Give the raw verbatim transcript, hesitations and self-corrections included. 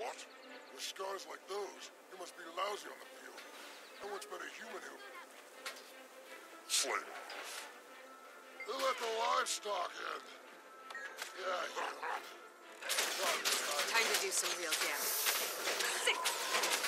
What? With scars like those, you must be lousy on the field. No one's been a human who... Slay them off. They let the livestock in. Yeah, yeah. Time to do some real damage. Six.